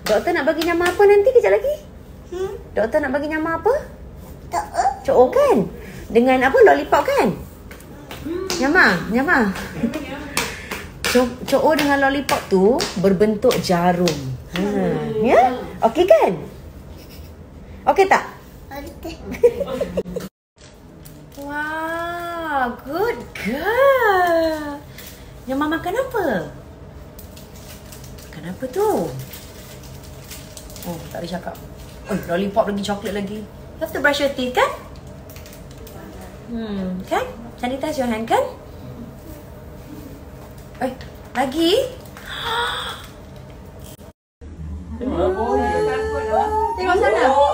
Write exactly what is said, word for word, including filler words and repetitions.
Doktor nak bagi nama apa nanti kejap lagi? Hmm? Doktor nak bagi nama apa? Tak. Cok kan? Dengan apa? Lollipop kan? Nyama, nyama. Cok, cok dengan lollipop tu berbentuk jarum. Ha, ya? Okey kan? Okey tak? Okey. Wow, good girl. Nyama makan apa? Makan apa tu? Oh, tak boleh cakap. Oh, lollipop lagi, coklat lagi. You have to brush your teeth kan? Hmm, kan? Sanitize your hand kan? Eh, lagi? Tengok apa? Tengok sana.